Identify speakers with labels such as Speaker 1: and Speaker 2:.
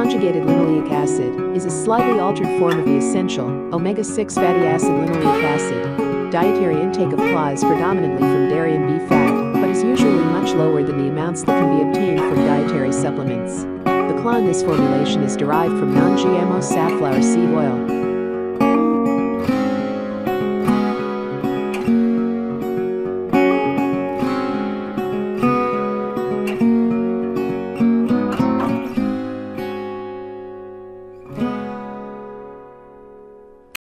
Speaker 1: Conjugated linoleic acid is a slightly altered form of the essential omega-6 fatty acid linoleic acid. Dietary intake applies predominantly from dairy and beef fat, but is usually much lower than the amounts that can be obtained from dietary supplements. The CLA in this formulation is derived from non-GMO safflower seed oil.